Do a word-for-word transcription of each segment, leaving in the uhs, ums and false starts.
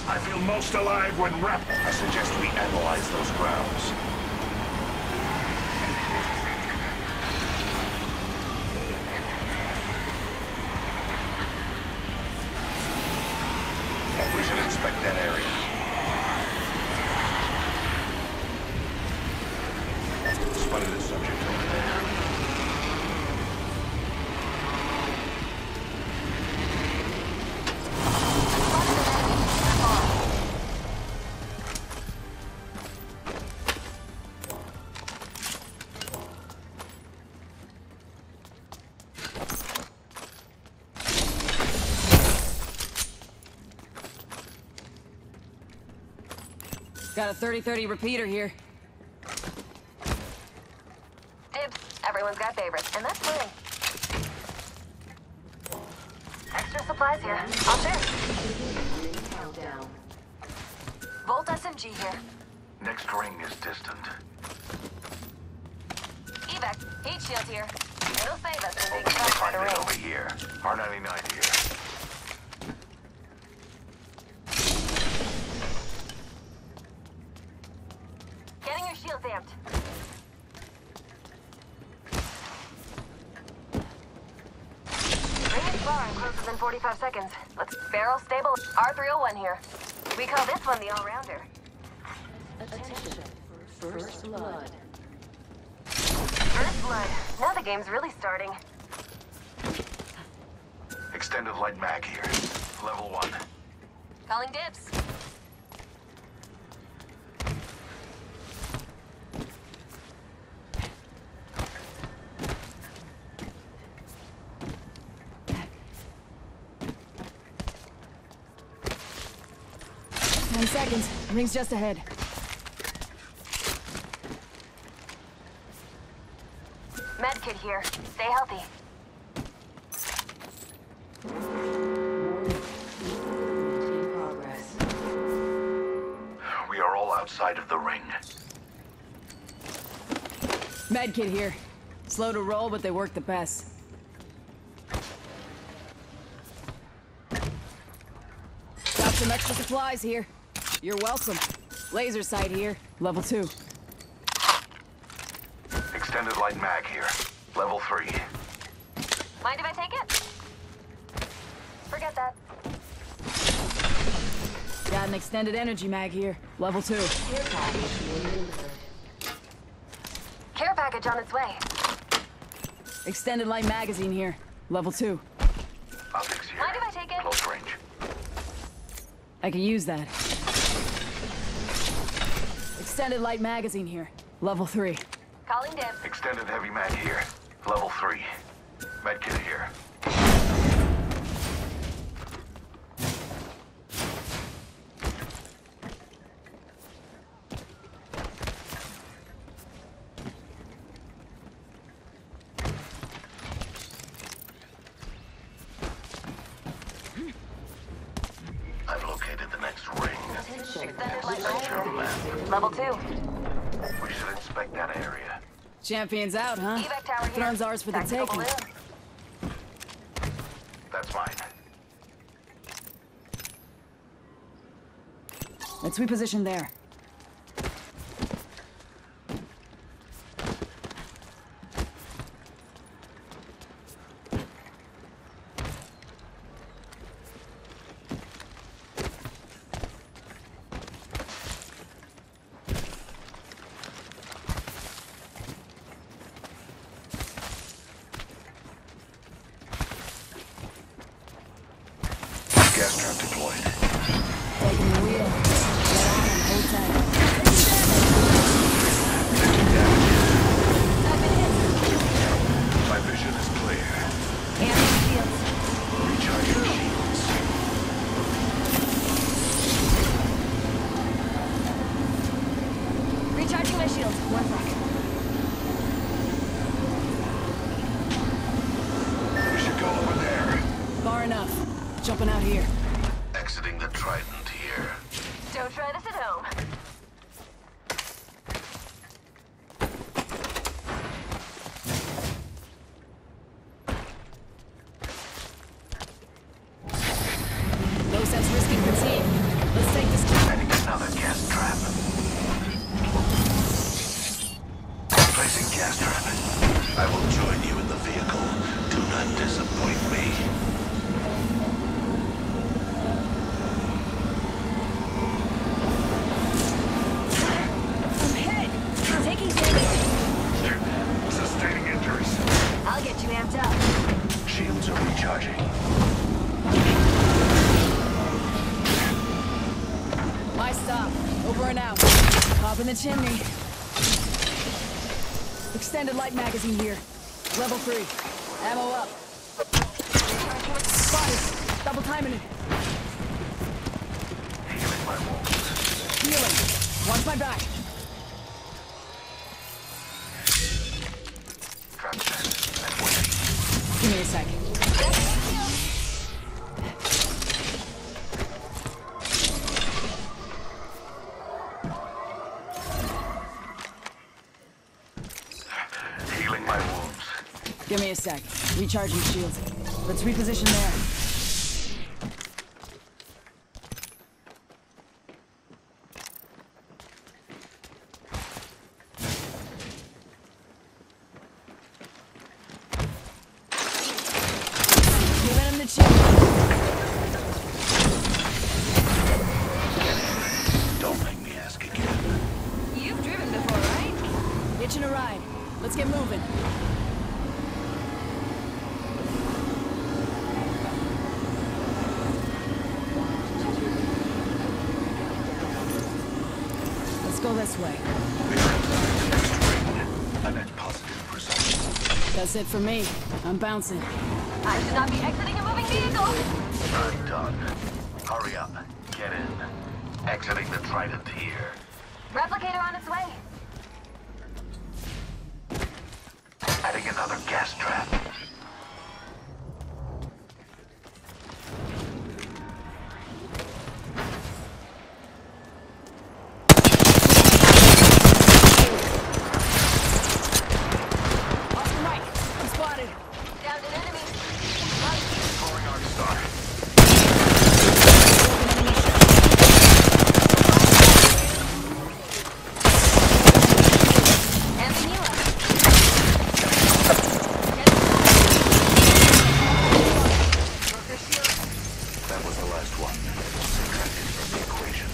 I feel most alive when wrapped. I suggest we analyze those grounds. We should inspect that area. Spotted a subject over there. Got a thirty thirty repeater here. Dibs. Everyone's got favorites, and that's fine. Extra supplies here. Out there. Countdown. Volt S M G here. Next ring is distant. Evac. Heat shield here. It'll save us from being Open trapped by the find it ring. over here. R ninety-nine here. Getting your shields amped. Ring is far and closes in forty-five seconds. Let's barrel stable. R three oh one here. We call this one the all-rounder. Attention. First blood. First blood. Now the game's really starting. Extended light mag here. Level one. Calling dibs. Ten seconds. Ring's just ahead. Medkit here. Stay healthy. In progress. We are all outside of the ring. Medkit here. Slow to roll, but they work the best. Got some extra supplies here. You're welcome. Laser sight here. Level two. Extended light mag here. Level three. Mind if I take it? Forget that. Got an extended energy mag here. Level two. Care package being delivered. Care package on its way. Extended light magazine here. Level two. Optics here. Mind if I take it? Close range. I can use that. Extended light magazine here. Level three. Calling dibs. Extended heavy mag here. Level three. Medkit here. I've located the next ring. Attention. Extended light Secure mag. map. Level two. We should inspect that area. Champions out, huh? Evac tower here. Throne's ours for the Tactical taking. balloon. That's mine. Let's reposition there. Gas trap deployed. Taking the wheel. Get on and hold tight. I've been hit. My vision is clear. Ammo shields. Recharging shields. Recharging my shields. One sec. We should go over there. Far enough. Jumping out here. Exiting the Trident here. Don't try this at home. No sense risking fatigue. Let's take Over and out. Pop in the chimney. Extended light magazine here. Level three. Ammo up. Spotted. Double timing it. Healing my wounds. Healing. Watch my back. Transcend and wait. Give me a second. Healing my wounds. Give me a sec. Recharging shields. Let's reposition there. Giving him the chip. Don't make me ask again. You've driven before, right? Hitching a ride. Let's get moving. Let's go this way. Next ring. A net positive result. That's it for me. I'm bouncing. I should not be exiting a moving vehicle. I'm done. Hurry up. Get in. Exiting the Trident here. Replicator on its way. Adding another gas trap. Off the right. I'm spotted. Downed an enemy. Throwing Arc Star. Amping you up. That was the last one. Subtracted from the equation.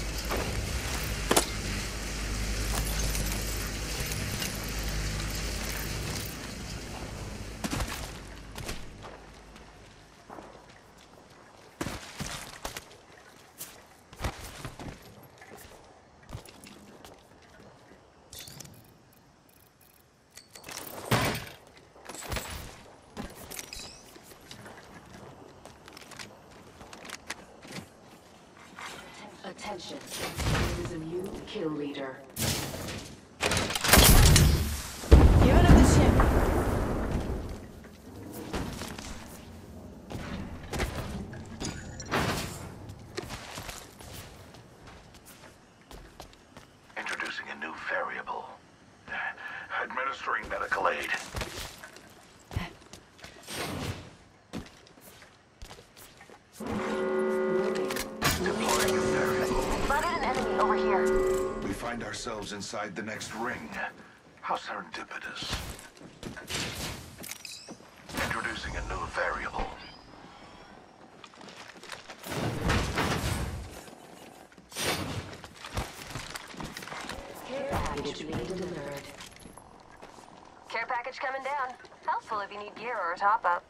Attention. There is a new kill leader. Giving him the chip. Introducing a new variable. Administering medical aid. Deploying a variable. Spotted an enemy over here. We find ourselves inside the next ring. How serendipitous. Introducing a new variable. Care package being delivered. Care package coming down. Helpful if you need gear or a top-up.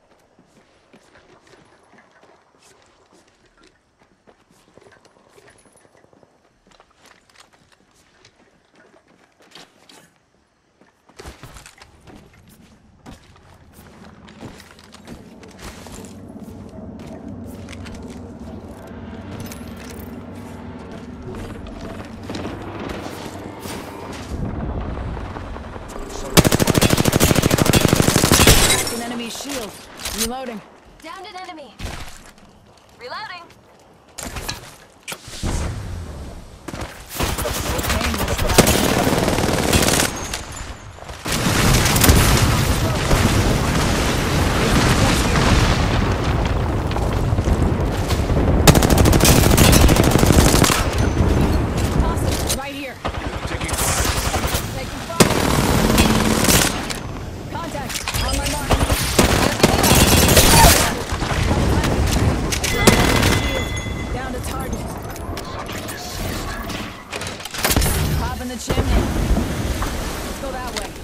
An enemy shield. Reloading. Downed an enemy. Reloading. Right here. Taking fire. Taking fire. Contact. On my mark. Down to target. Subject deceased. Pop in the chimney. Let's go that way.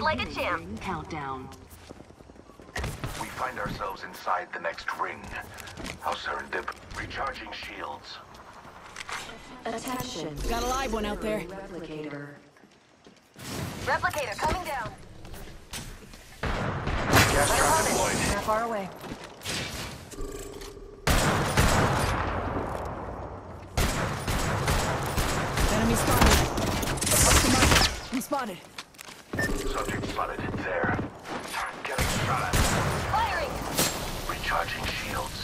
like a champ. Ring countdown. We find ourselves inside the next ring. How serendip. Recharging shields. Attention. Got a live one out there. Replicator. Replicator coming down. Gas trap deployed. Not far away. Enemy spotted. I'm spotted. Subject spotted. There. Getting shot at. Firing. Recharging shields.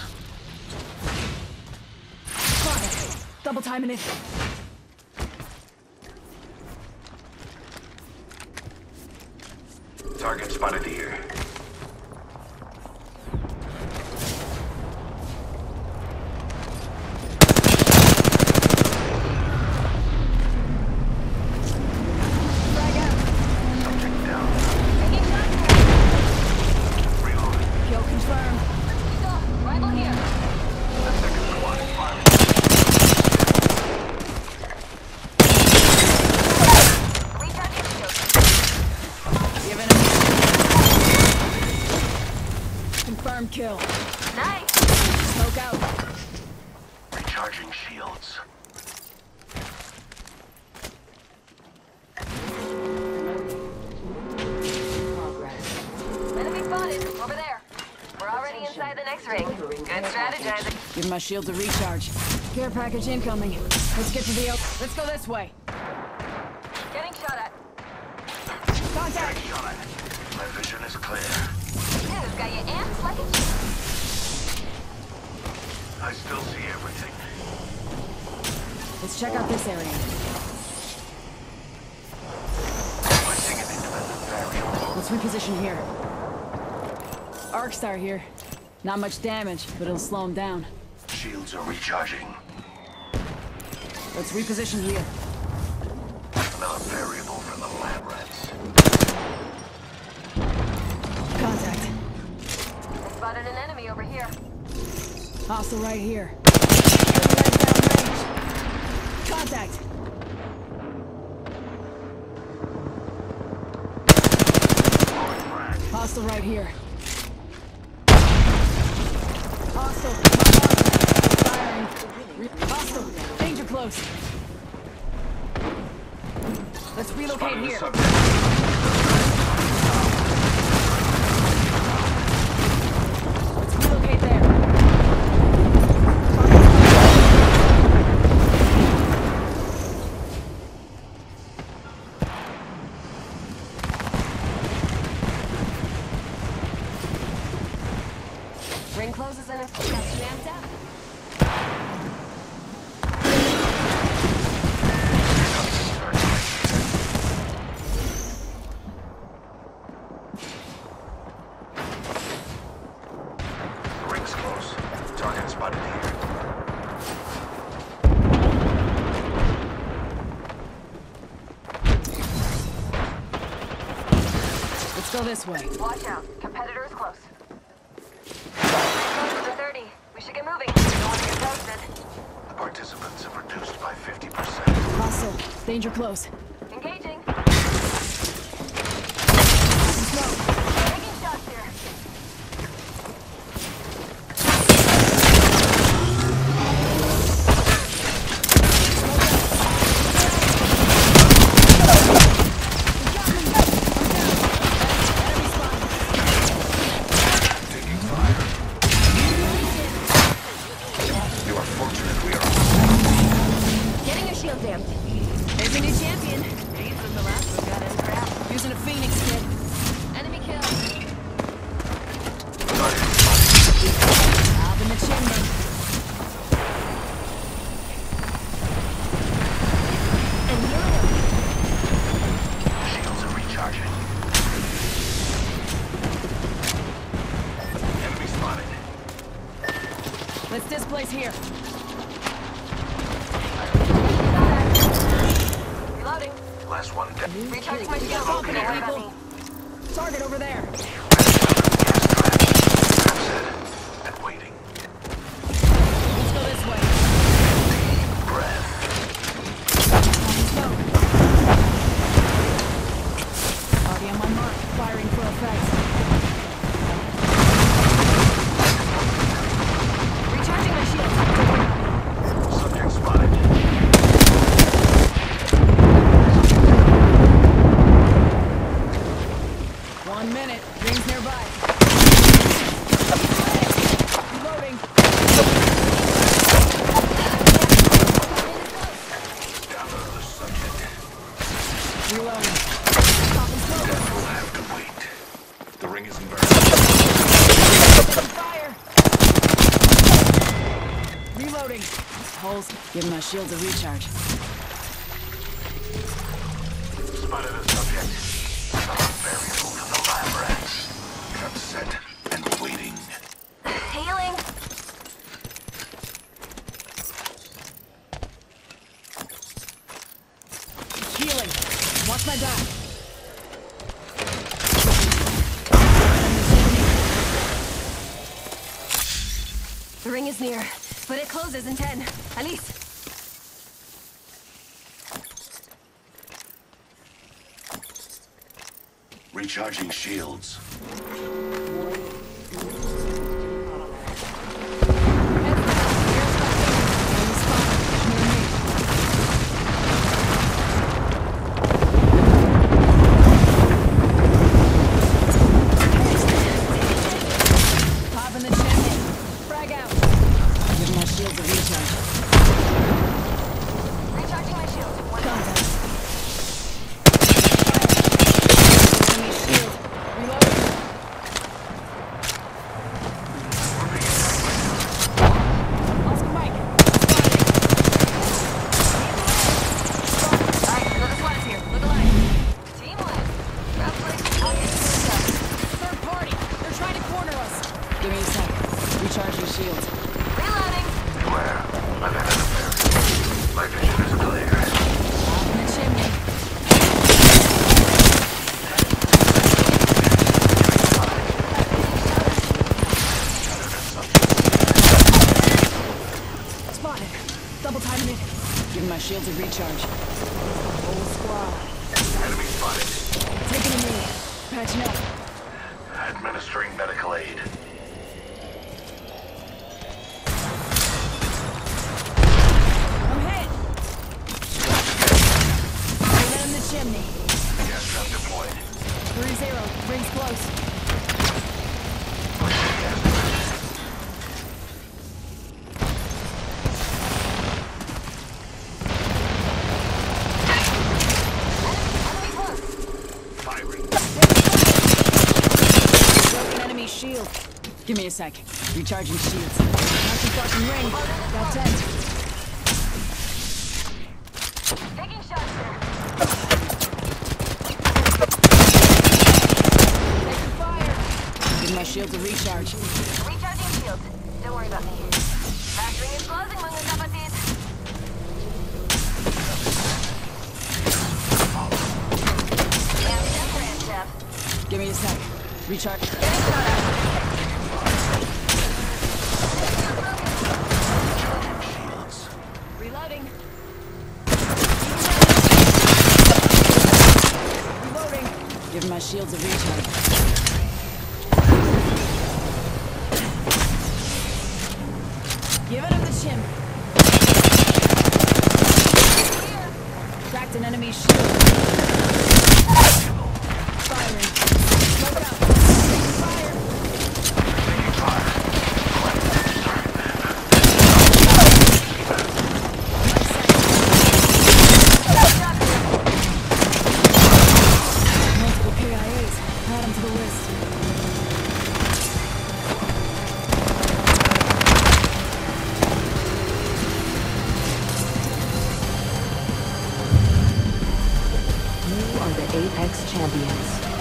Spotted. Double timing it. Target spotted here. Frag out. Subject down. Taking shots. Reload. Kill confirmed. Stop. Rival here. The second squad is firing. Recharging shields. Give enemy. Confirmed kill. Nice. Smoke out. Recharging shields. Progress. Enemy spotted. Over there. We're already inside the next ring. Good strategizing. Give my shields a recharge. Care package incoming. Let's get to the o- Let's go this way. Getting shot at. Contact. Shot at. My vision is clear. Dude, got you amped like a champ. I still see everything. Let's check out this area. Placing an independent variable. Let's reposition here. Arcstar here. Not much damage, but it'll slow him down. Shields are recharging. Let's reposition here. Another variable for the lab rats. Contact. Spotted an enemy over here. Hostile right here. Right downrange. Contact. Hostile right here. Hostile. Firing. Hostile. Danger close. Let's relocate here. Let's relocate there. Ring closes in a... Got you amped up. Ring's close. Target spotted here. Let's go this way. Watch out. Competitor is close. Ring closes in thirty. We should get moving. Don't want to get toasted. The participants have reduced by fifty percent. Hostile. Danger close. Engaging. Smoke. Taking shots here. Taking fire. You are fortunate we are. Getting your shield damned. There's a new champion. These was the last one got in crap. Using a Phoenix kit. Enemy kill. Target spotted. Out in the chimney. And you're Shields are recharging. Enemy spotted. Let's displace here. reloading. Last one dead. Recharging my shield. Company, What about people. me? Target over there. That's it. And waiting. Let's go this way. Breath. Smoke. Already on my mark. One minute. Rings nearby. Reloading. Down the subject. Reloading. Popping smoke. We'll have to wait. The ring isn't very. Taking fire. Reloading. Holes. Give my shields a recharge. Spotted a subject. Another variable to the lab rats. I'm set and waiting. Healing. Healing. Watch my back. The ring is near, but it closes in ten. Alice. Recharging shields. Pop in the chimney. Frag out. Give my shields a recharge. Recharging my shield. One Contact. Enemy shield. Reloading. Oscar Mike. Alright, another squad is here. Look alive. Team win. Round three. I'll get you stuff. Third party. They're trying to corner us. Give me a sec. Recharge your shields. Reloading. Beware. I've had an affair. My vision is clear. Pop in the chimney. Spotted. Double timing it. Give my shields a recharge. Whole squad. Enemy spotted. Taking a knee. Patching up. Administering medical aid. I'm hit. Throw in the chimney. Gas trap deployed. Three zero. Rings close. Enemy close. Firing. Broken enemy shield. Give me a sec. Recharging shields. Not too far from ring. Got ten. Taking shots, sir. Taking fire. Give my shields a recharge. Recharging shield. Don't worry about me. Factory is closing, mga kapatid. Yeah, temporary, Jeff. Give me a sec. Recharge. Getting shot at. Shields. Reloading. Reloading. Give my shields a recharge. Give it up the chimney. Cracked an enemy shield. Firing. Smoke out. Taking fire. Taking fire. Multiple K I As. Add them to the list. You are the Apex champions.